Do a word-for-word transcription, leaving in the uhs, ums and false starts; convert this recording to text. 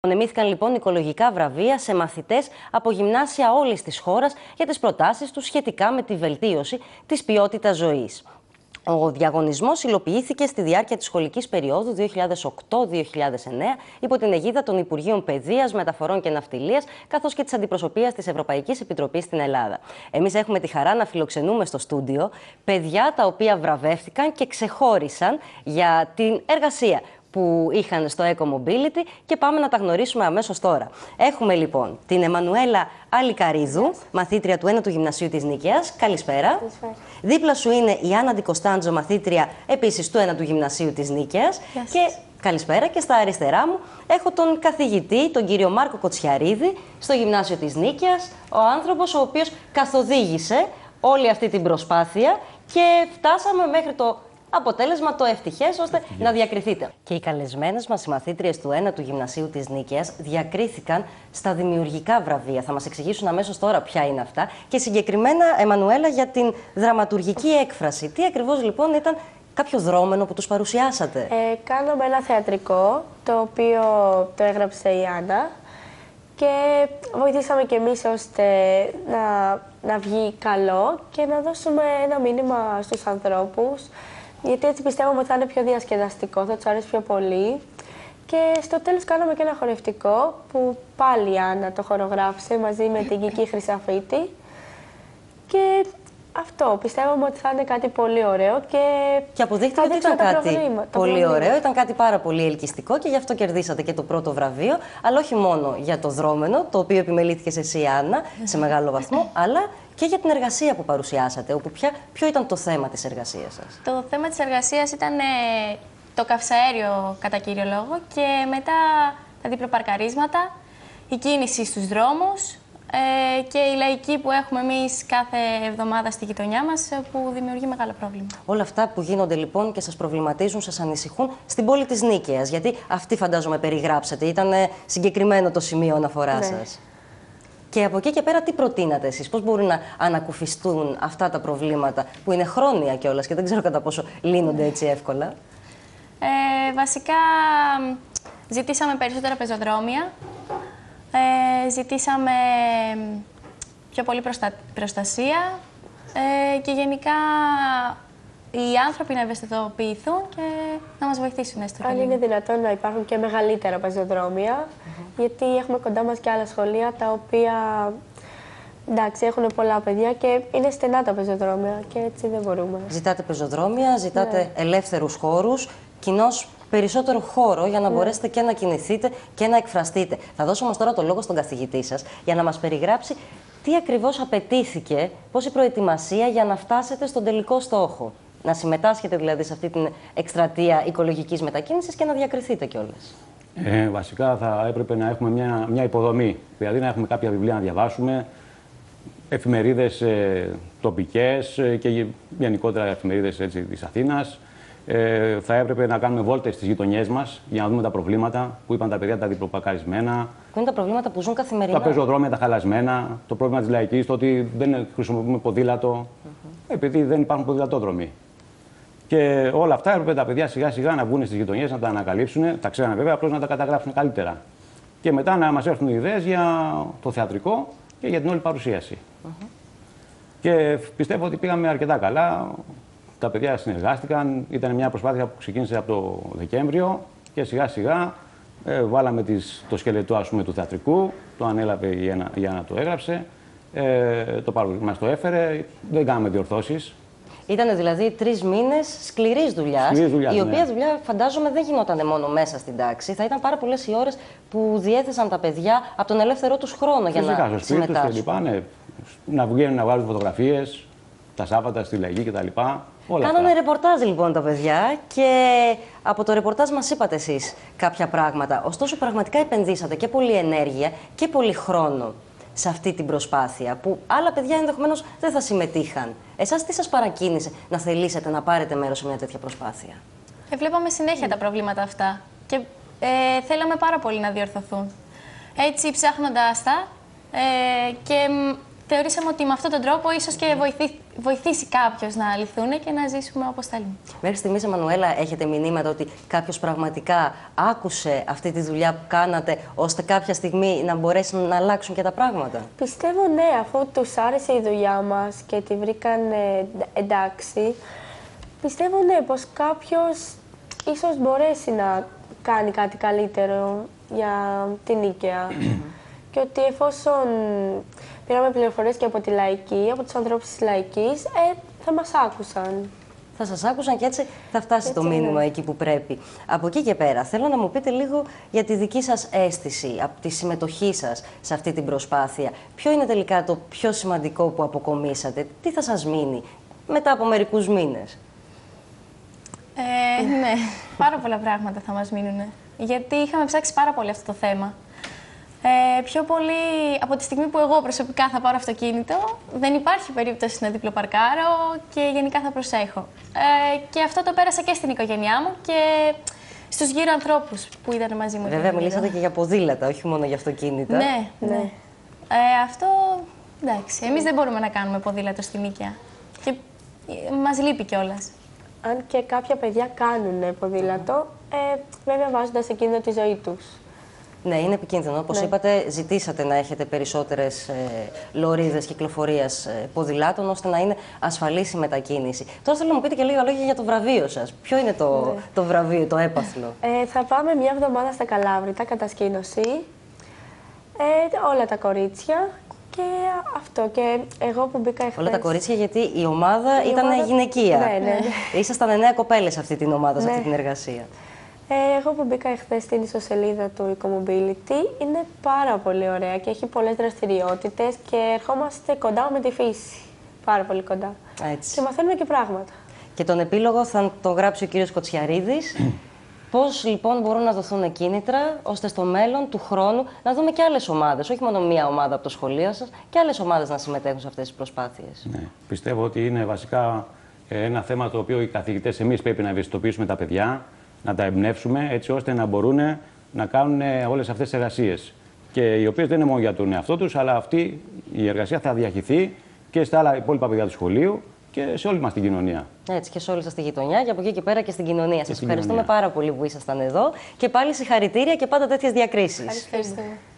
Ανεμήθηκαν λοιπόν οικολογικά βραβεία σε μαθητές από γυμνάσια όλης της χώρας για τις προτάσεις τους σχετικά με τη βελτίωση της ποιότητας ζωής. Ο διαγωνισμός υλοποιήθηκε στη διάρκεια της σχολικής περίοδου δύο χιλιάδες οκτώ δύο χιλιάδες εννέα υπό την αιγίδα των Υπουργείων Παιδείας, Μεταφορών και Ναυτιλίας, καθώς και της Αντιπροσωπείας της Ευρωπαϊκής Επιτροπής στην Ελλάδα. Εμείς έχουμε τη χαρά να φιλοξενούμε στο στούντιο παιδιά τα οποία βραβεύτηκαν και ξεχώρισαν για την εργασία που είχαν στο Eco Mobility και πάμε να τα γνωρίσουμε αμέσως τώρα. Έχουμε λοιπόν την Εμμανουέλα Αλικαρίδου, yes. μαθήτρια του ένατου Γυμνασίου της Νίκαιας. Καλησπέρα. Καλησπέρα. Δίπλα σου είναι η Άννα Ντικοστάντζο, μαθήτρια επίσης του ένατου Γυμνασίου της Νίκαιας. Yes. Και καλησπέρα, και στα αριστερά μου έχω τον καθηγητή, τον κύριο Μάρκο Κοτσιαρίδη, στο Γυμνάσιο της Νίκαιας, ο άνθρωπος ο οποίος καθοδήγησε όλη αυτή την προσπάθεια και φτάσαμε μέχρι το αποτέλεσμα το ευτυχές, ώστε yeah. να διακριθείτε. Και οι καλεσμένες μας, οι μαθήτριες του ένατου Γυμνασίου της Νίκαιας, διακρίθηκαν στα δημιουργικά βραβεία. Θα μας εξηγήσουν αμέσως τώρα ποια είναι αυτά. Και συγκεκριμένα, Εμμανουέλα, για την δραματουργική έκφραση. Τι ακριβώς λοιπόν ήταν κάποιο δρόμενο που τους παρουσιάσατε? Ε, κάναμε ένα θεατρικό, το οποίο το έγραψε η Άννα. Και βοηθήσαμε κι εμείς ώστε να, να βγει καλό και να δώσουμε ένα μήνυμα στους ανθρώπους. Γιατί έτσι πιστεύουμε ότι θα είναι πιο διασκεδαστικό, θα τους αρέσει πιο πολύ. Και στο τέλος κάναμε και ένα χορευτικό που πάλι η Άννα το χορογράφησε μαζί με την Κική Χρυσαφίτη. Και αυτό πιστεύουμε ότι θα είναι κάτι πολύ ωραίο και, και αποδείχτηκε ότι ήταν κάτι πολύ ωραίο, ήταν κάτι πάρα πολύ ελκυστικό και γι' αυτό κερδίσατε και το πρώτο βραβείο. Αλλά όχι μόνο για το δρόμενο, το οποίο επιμελήθηκες εσύ, Άννα, σε μεγάλο βαθμό, αλλά και για την εργασία που παρουσιάσατε, όπου πια, ποιο ήταν το θέμα της εργασίας σας? Το θέμα της εργασίας ήταν ε, το καυσαέριο κατά κύριο λόγο και μετά τα διπλοπαρκαρίσματα, η κίνηση στους δρόμους ε, και η λαϊκή που έχουμε εμείς κάθε εβδομάδα στη γειτονιά μας, που δημιουργεί μεγάλο πρόβλημα. Όλα αυτά που γίνονται λοιπόν και σας προβληματίζουν, σας ανησυχούν στην πόλη της Νίκαιας, γιατί αυτή φαντάζομαι περιγράψατε, ήταν συγκεκριμένο το σημείο αναφοράς ναι. σας. Και από εκεί και πέρα τι προτείνατε εσείς, πώς μπορούν να ανακουφιστούν αυτά τα προβλήματα που είναι χρόνια κιόλας και δεν ξέρω κατά πόσο λύνονται έτσι εύκολα? Ε, βασικά ζητήσαμε περισσότερα πεζοδρόμια, ε, ζητήσαμε πιο πολύ προστα... προστασία ε, και γενικά οι άνθρωποι να ευαισθητοποιηθούν και να μας βοηθήσουν έστω. Αν είναι δυνατόν να υπάρχουν και μεγαλύτερα πεζοδρόμια, mm-hmm. γιατί έχουμε κοντά μας και άλλα σχολεία τα οποία εντάξει, έχουν πολλά παιδιά και είναι στενά τα πεζοδρόμια και έτσι δεν μπορούμε. Ζητάτε πεζοδρόμια, ζητάτε ναι. ελεύθερους χώρους, κοινώς περισσότερο χώρο για να ναι. μπορέσετε και να κινηθείτε και να εκφραστείτε. Θα δώσω όμως τώρα το λόγο στον καθηγητή σας για να μας περιγράψει τι ακριβώς απαιτήθηκε, πώς η προετοιμασία για να φτάσετε στον τελικό στόχο. Να συμμετάσχετε δηλαδή σε αυτή την εκστρατεία οικολογικής μετακίνησης και να διακριθείτε κιόλας. Ε, βασικά θα έπρεπε να έχουμε μια, μια υποδομή, δηλαδή να έχουμε κάποια βιβλία να διαβάσουμε, εφημερίδες ε, τοπικές ε, και γενικότερα εφημερίδες έτσι, της Αθήνας. Ε, θα έπρεπε να κάνουμε βόλτες στις γειτονιές μας για να δούμε τα προβλήματα που είπαν τα παιδιά, τα διπλοπαρκαρισμένα. Που είναι τα προβλήματα που ζουν καθημερινά. Τα πεζοδρόμια, τα χαλασμένα, το πρόβλημα της λαϊκής, το ότι δεν χρησιμοποιούμε ποδήλατο, mm-hmm. επειδή δεν υπάρχουν ποδηλατόδρομοι. Και όλα αυτά έπρεπε τα παιδιά σιγά σιγά να βγουν στις γειτονιές, να τα ανακαλύψουν. Τα ξέρανε βέβαια, απλώς να τα καταγράψουν καλύτερα. Και μετά να μας έρθουν ιδέες για το θεατρικό και για την όλη παρουσίαση. Mm-hmm. Και πιστεύω ότι πήγαμε αρκετά καλά. Τα παιδιά συνεργάστηκαν. Ήταν μια προσπάθεια που ξεκίνησε από το Δεκέμβριο και σιγά σιγά ε, βάλαμε τις, το σκελετό ας πούμε, του θεατρικού. Το ανέλαβε η Ένα, η Άννα το έγραψε. Ε, το μας το έφερε. Δεν κάναμε διορθώσεις. Ήταν δηλαδή τρεις μήνες σκληρής δουλειάς, η οποία ναι. δουλειά φαντάζομαι δεν γινόταν μόνο μέσα στην τάξη. Θα ήταν πάρα πολλές οι ώρες που διέθεσαν τα παιδιά από τον ελεύθερό τους χρόνο για Φυσικά, να στο σπίτι τους και λοιπά, ναι. Να βγαίνουν να βγάζουν φωτογραφίες, τα Σάββατα στη λαϊκή κτλ. Κάνανε ρεπορτάζ λοιπόν τα παιδιά και από το ρεπορτάζ μας είπατε εσείς κάποια πράγματα. Ωστόσο πραγματικά επενδύσατε και πολλή ενέργεια και πολύ χρόνο σε αυτή την προσπάθεια, που άλλα παιδιά ενδεχομένως δεν θα συμμετείχαν. Εσάς τι σας παρακίνησε να θελήσετε να πάρετε μέρος σε μια τέτοια προσπάθεια? Ε, βλέπαμε συνέχεια mm. τα προβλήματα αυτά και ε, θέλαμε πάρα πολύ να διορθωθούν. Έτσι ψάχνοντάς τα ε, και θεωρήσαμε ότι με αυτόν τον τρόπο ίσως και βοηθεί, βοηθήσει κάποιος να λυθούν και να ζήσουμε όπως θέλουμε. Μέχρι στιγμής, Εμμανουέλα, έχετε μηνύματα ότι κάποιος πραγματικά άκουσε αυτή τη δουλειά που κάνατε, ώστε κάποια στιγμή να μπορέσουν να αλλάξουν και τα πράγματα? Πιστεύω ναι, αφού τους άρεσε η δουλειά μας και τη βρήκαν ε, εντάξει, πιστεύω ναι, πως κάποιος ίσως μπορέσει να κάνει κάτι καλύτερο για την Νίκαια. Και ότι εφόσον πήραμε πληροφορίες και από τη Λαϊκή, από τους ανθρώπους της Λαϊκής, ε, θα μας άκουσαν. Θα σας άκουσαν και έτσι θα φτάσει Έτσι το μήνυμα είναι. εκεί που πρέπει. Από εκεί και πέρα, θέλω να μου πείτε λίγο για τη δική σας αίσθηση, από τη συμμετοχή σας σε αυτή την προσπάθεια. Ποιο είναι τελικά το πιο σημαντικό που αποκομίσατε, τι θα σας μείνει μετά από μερικούς μήνες? Ε, ναι, πάρα πολλά πράγματα θα μας μείνουν. Γιατί είχαμε ψάξει πάρα πολύ αυτό το θέμα. Ε, πιο πολύ από τη στιγμή που εγώ προσωπικά θα πάρω αυτοκίνητο, δεν υπάρχει περίπτωση να διπλοπαρκάρω και γενικά θα προσέχω. Ε, και αυτό το πέρασα και στην οικογένειά μου και στους γύρω ανθρώπους που ήταν μαζί μου. Βέβαια, μιλήσατε και για ποδήλατα, όχι μόνο για αυτοκίνητα. Ναι, ναι. Ε, αυτό, εντάξει, εμείς δεν μπορούμε να κάνουμε ποδήλατο στην Νίκαια. Και ε, μας λείπει κιόλας. Αν και κάποια παιδιά κάνουν ποδήλατο, ε, βέβαια βάζοντας εκείνο τη ζωή τους. Ναι, είναι επικίνδυνο. Όπως Ναι. είπατε, ζητήσατε να έχετε περισσότερες ε, λωρίδες κυκλοφορίας ε, ποδηλάτων, ώστε να είναι ασφαλής η μετακίνηση. Τώρα θέλω να μου πείτε και λίγα λόγια για το βραβείο σας. Ποιο είναι το, Ναι. το βραβείο, το έπαθλο? Ε, θα πάμε μια εβδομάδα στα Καλάβρητα, κατασκήνωση. Ε, όλα τα κορίτσια και αυτό. Και εγώ που μπήκα εχθές... Όλα τα κορίτσια, γιατί η ομάδα Η ήταν ομάδα- γυναικεία. Ναι, ναι, ναι. Ήσασταν εννέα κοπέλες σε αυτή την ομάδα, σε Ναι. αυτή την εργασία. Ε, εγώ που μπήκα εχθές στην ιστοσελίδα του Ecomobility, είναι πάρα πολύ ωραία και έχει πολλές δραστηριότητες και ερχόμαστε κοντά με τη φύση. Πάρα πολύ κοντά. Έτσι. Και μαθαίνουμε και πράγματα. Και τον επίλογο θα το γράψει ο κύριος Κοτσιαρίδης. Πώς λοιπόν μπορούν να δοθούν κίνητρα, ώστε στο μέλλον του χρόνου να δούμε και άλλες ομάδες, όχι μόνο μία ομάδα από το σχολείο σας, και άλλες ομάδες να συμμετέχουν σε αυτές τις προσπάθειες. Ναι. Πιστεύω ότι είναι βασικά ε, ένα θέμα το οποίο οι καθηγητές εμείς πρέπει να ευαισθητοποιήσουμε τα παιδιά, να τα εμπνεύσουμε έτσι ώστε να μπορούν να κάνουν όλες αυτές τις εργασίες. Και οι οποίες δεν είναι μόνο για τον εαυτό τους, αλλά αυτή η εργασία θα διαχυθεί και στα άλλα υπόλοιπα παιδιά του σχολείου και σε όλη μας την κοινωνία. Έτσι, και σε όλη σας τη γειτονιά και από εκεί και πέρα και στην κοινωνία. Σας στην ευχαριστούμε κοινωνία. πάρα πολύ που ήσασταν εδώ και πάλι συγχαρητήρια και πάντα τέτοιες διακρίσεις. Ευχαριστούμε.